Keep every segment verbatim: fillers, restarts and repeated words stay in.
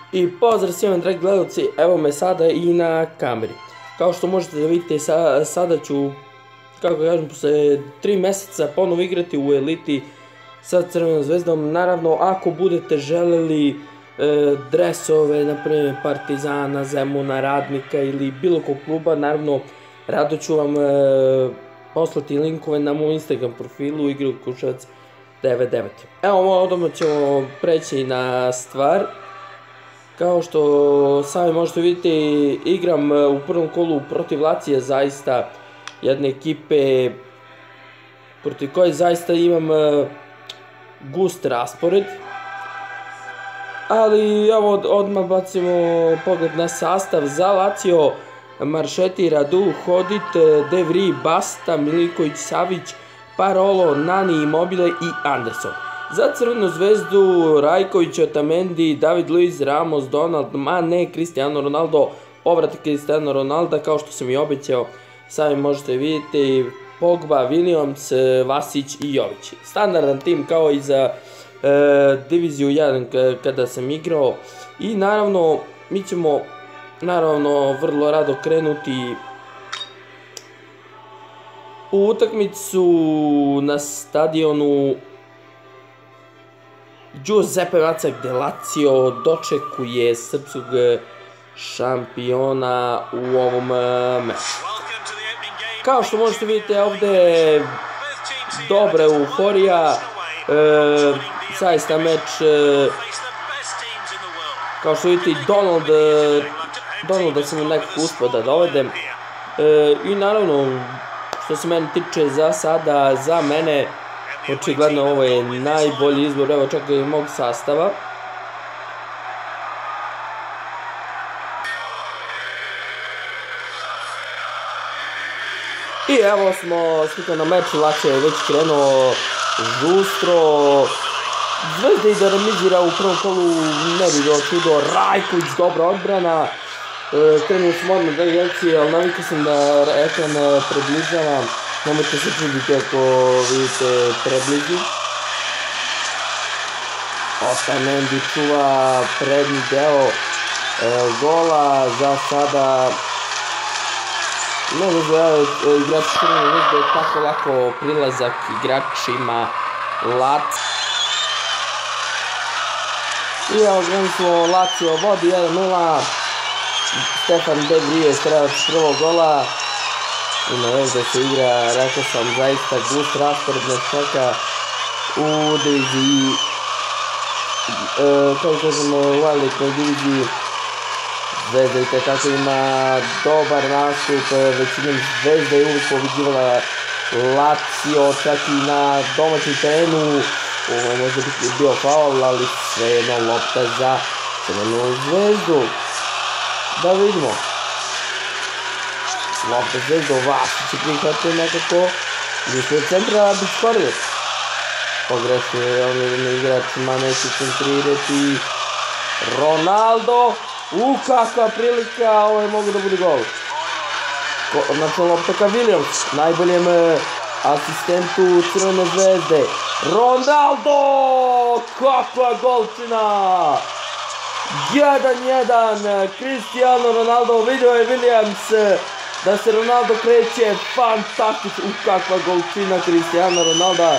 I pozdrav svima dragi gledalci, evo me sada i na kameri. Kao što možete da vidite, sada ću, kako kažem, posle tri meseca ponovo igrati u eliti sa Crvenom zvezdom. Naravno, ako budete želeli dresove, naprimjer Partizana, Zemuna, Radnika ili bilo kog kluba, naravno, rado ću vam poslati linkove na moj Instagram profilu Igor Kuševac devedeset devet. Evo, odmah ćemo preći na stvar. Kao što sami možete vidjeti, igram u prvom kolu protiv Lacija, zaista jedne ekipe protiv koje zaista imam gust raspored. Ali evo, odmah bacimo pogled na sastav za Lazio. Maršeti, Radu, Hodit, De Vries, Basta, Miliković, Savić, Parolo, Nani, Immobile i Anderson. Za Crvenu zvezdu Rajković, Otamendi, David Luiz, Ramos, Donald, Mane, Cristiano Ronaldo, povratak Cristiano Ronalda, kao što sam i obećao, sami možete vidjeti, Pogba, Williams, Vasić i Jović. Standardan tim kao i za diviziju jedan kada sam igrao. I naravno, mi ćemo naravno vrlo rado krenuti u utakmicu na stadionu Giuseppe Meazza, gde Lazio dočekuje srpskog šampiona u ovom meču. Kao što možete vidjeti, ovdje je dobra euforija, zaista meč, kao što vidite, Donald, Donalda sam nekako uspio da dovedem. I naravno, što se mene tiče za sada, za mene, očigledno ovo je najbolji izbor, evo čak i mog sastava. I evo smo slikali na meču, Lazio je već krenuo žustro. Zvezda i da remizira u prvom kolu ne bi bilo čudo. Rajković, dobra odbrana. Krenuo smo odmah da igraci, ali navikao sam da ekran približavam. Nemojte se čuditi ako vidite preblizu. Otamendi čuva prednji deo gola. Za sada ne znam, igrači Crvene zvezde je tako lako prilazak igračima Lazio. I evo gledam smo, Lazio vodi jedan nula. Stefan De Vries strelac prvog gola. Ima još da se igra, rekao sam, zaista gust raspored nas čeka u diviziji, kao kažemo, u elitnoj diviziji. Zvezda i tekako ima dobar nastup, većinom Zvezda je uvijek pobeđivala Lazio, čak i na domaćem terenu. Ovo je možda bio faul, ali svejedno lopta za Crvenu zvezdu. Da vidimo. Lopta Zvezda, Vasić će prihvatiti nekako. Više od centra bi skorio. Pogrešio je ovdje igračima, neće centrirati. Ronaldo. U, kakva prilika, ovo je mogu da bude gol. Znači lopta ka Williams, najboljem asistentu Crvene zvezde. Ronaldo! Kakva golčina! jedan jedan, Cristiano Ronaldo, vidio je Williams da se Ronaldo kreće, fantastično, u kakva golčina Cristiano Ronalda.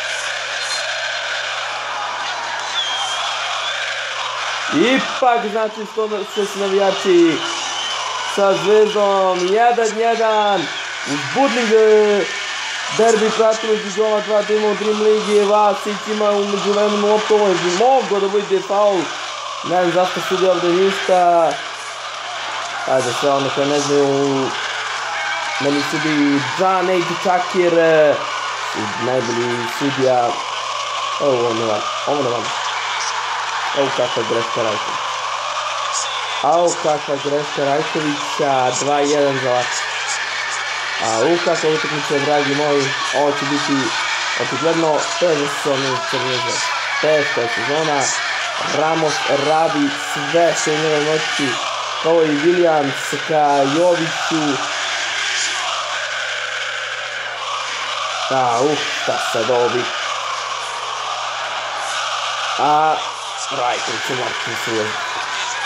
Ipak, znači što se navijači sa Zvezdom, jedan jedan, uzbudljiv derbi pratimo između ova dva tima u Dream Ligi. Vasić ima u međuvremenu loptu, ovo je mogo da bude faul. Ne znam zašto sudi ovdje ništa. Ajde, sve ono koje ne znaju, meni sudi Džanej Čakir, najbolji sudija. Ovo ne vam, ovo ne vam. Evo kakva greška Rajkovića. Evo kakva greška Rajkovića, dva jedan za Lazio. A u kakva utakmica, dragi moji, ovo će biti očigledno teža sezona Crvene zvezde. Teška sezona. Ramos radi sve što je u njegove moći, kao i Williams ka Joviću. A, uf, šta sad ovo bi. A, Rajković u Martinu se ulazi.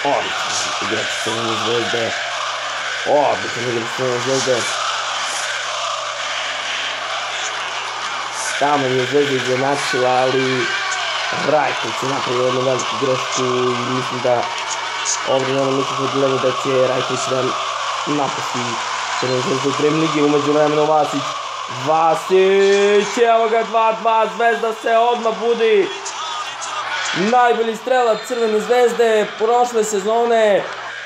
Odličan igrač Crvene zvezde. Odličan igrač Crvene zvezde. Tamo je Zvezda izjednačila, ali Rajković je napravio jednu veliku grešku i mislim da ovdje nema nikakve dileme da će Rajković da napusti Crvenu zvezdu u Premier ligi. Umeđu vremenu Vasić. Vasić, evo ga dva dva, Zvezda se odmah budi. Najbolji strelac Crvene zvezde prošle sezone.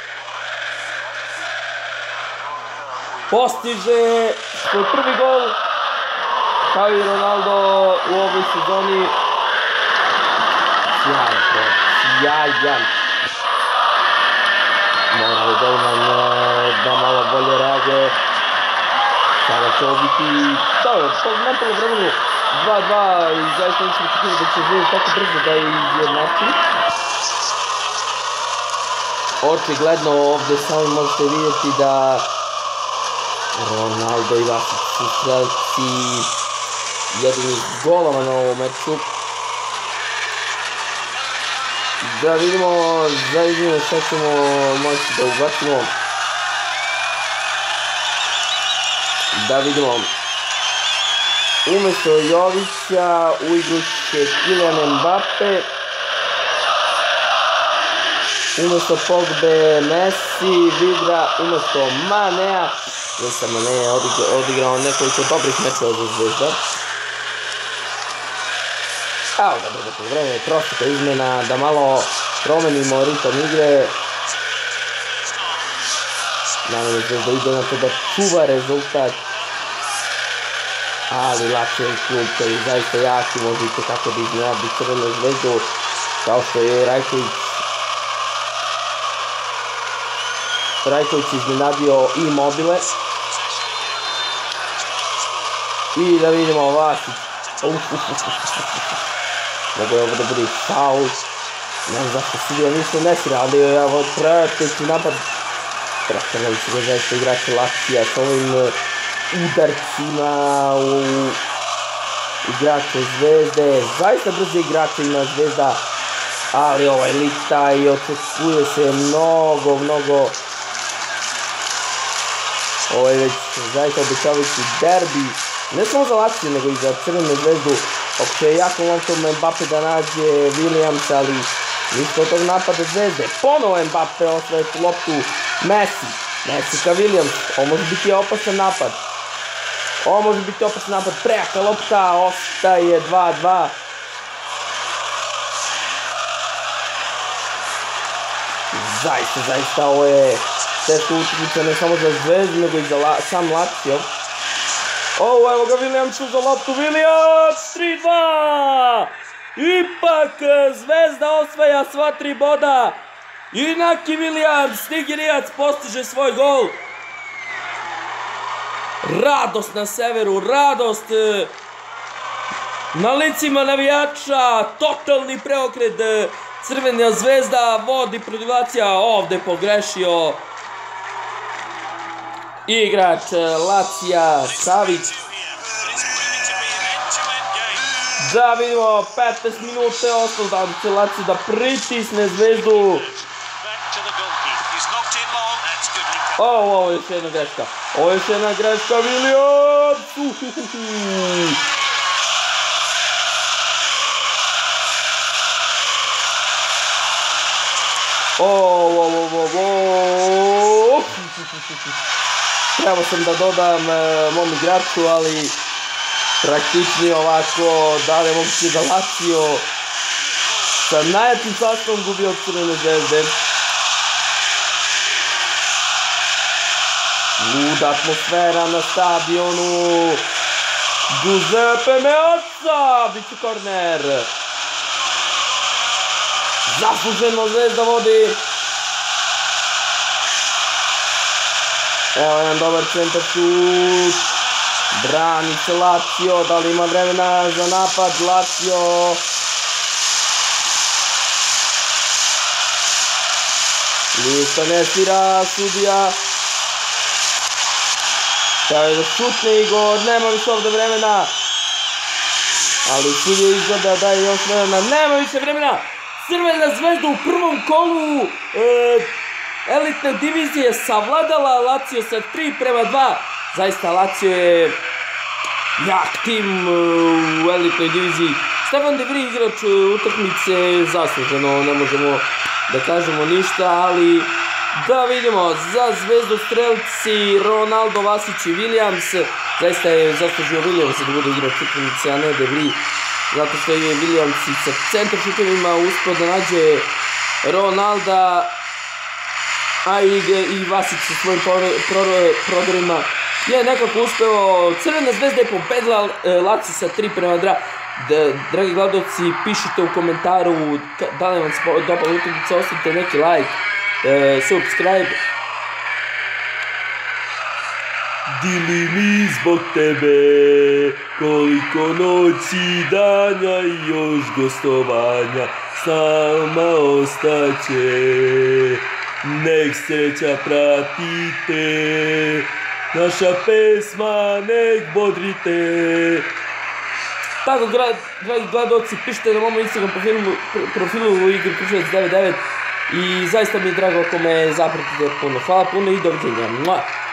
Postiže svoj prvi gol kao i Ronaldo u ovoj sezoni. Sjajan, sjajan. Mora li golman da malo bolje reaguje. Sada će ovo biti... Dobro, po mentalnom vremenu dva dva i zaista nisam očekivao da će Zvezda tako brzo da je izjednači. Očigledno ovdje samo možete vidjeti da Ronaldo i Vasić su strelci jedinih golova na ovom meču. Da vidimo za izmjene šta ćemo moći da ubacimo. Da vidimo. Umjesto Jovića u igru će Kylian Mbappe. Umjesto Pogbe Messi, Vidra, umjesto Manea. Nisam Manea odigrao nekoliko dobrih mečeva za Zvezda. Evo ga dobro po vreme, prosjeka izmjena, da malo promenimo ritam igre. Naravno Zvezda ide na to da čuva rezultat. Ali Lazio je klub koji je zaista jaki, možete kako da iznenadi Crvenu zvezdu, kao što je Rajković. Rajković iznenadio i Mobile. I da vidimo Vasić. Mogu je ovo da bude faul. Ne znam zašto Silija ništa ne svira, ali je ovo prateći napad. Prestanali su ga zaista igrači Lazija s ovim udarcima u igrače Zvezde. Zaista brze igrače ima Zvezda, ali ovaj lita i očekuje se mnogo, mnogo. Ovo je već zaista obećavajući derbi, ne samo za Lazio, nego i za Crvenu zvezdu. Pokušao je jako loptom Mbappe da nađe Williams, ali ništa od tog napada Zvezde. Ponovo Mbappe osvaja loptu Messi. Messi ka Williams. Ovo može biti opasan napad. Ovo može biti opasan napad. Prejaka lopta. Ostaje dva dva. Zaista, zaista ovo je teška utakmica ne samo za Zvezdu, nego i za la, sam Lazio. Ovo, evo ga Williams za loptu. Williams, tri dva. Ipak Zvezda osvaja sva tri boda. Inaki Williams, Nigerijac, postiže svoj gol. Radost na severu, radost na licima navijača, totalni preokret. Crvena zvezda vodi protiv Lazija, ovdje pogrešio igrač Lazija Savić. Da vidimo, petnaest minuta ostalo da će Lazio da pritisne Zvezdu. Ovo, ovo je još jedna greška. Ovo je još jedna greška, Williams! Ovo, ovo, ovo, trebao sam da dodam mom igraču, ali praktični ovako, da li je moguće da Lazio sa najjačim sastavom gubi od Crvene zvezde. Luda atmosfera na stadionu. Giuseppe Meazza, biće korner. Zasluženo Zvezda vodi. Evo jedan dobar centar šut. Brani se Lazio, da li ima vremena za napad Lazio. Ništa ne svira sudija. Treba je da šutne Igor, nema više ovdje vremena. Ali sudija izgleda da je još vremena, nema više vremena. Crvena zvezda u prvom kolu e, elitne divizije savladala Lazio sa tri prema dva. Zaista Lazio je jak tim u elitnoj diviziji. Stefan De Vrij igrač utakmice zasluženo, ne možemo da kažemo ništa, ali da vidimo za Zvezdu strelci Ronaldo, Vasić i Williams. Zaista je zaslužio Williams da bude igrač utakmice, a ne De Vrij, zato što je Williams sa centar šutovima uspio da nađe Ronalda, a i, i Vasić sa svojim prodorima je nekako uspeo. Crvena zvezda je pobedila Lazio sa tri prema dva. Dragi gledalci, pišite u komentaru da li vam se dopala utakmica, ostavite neki like, subscribe. Dili mi zbog tebe koliko noći, danja i još gostovanja s nama ostaće. Nek sreća pratite, naša pesma nek bodrite. Tako, dragi gledalci, pišite na mom Instagram profilu, profilu u igri Kruševac devet devet i zaista mi je drago ako me zapratite puno. Hvala puno i doviđenja.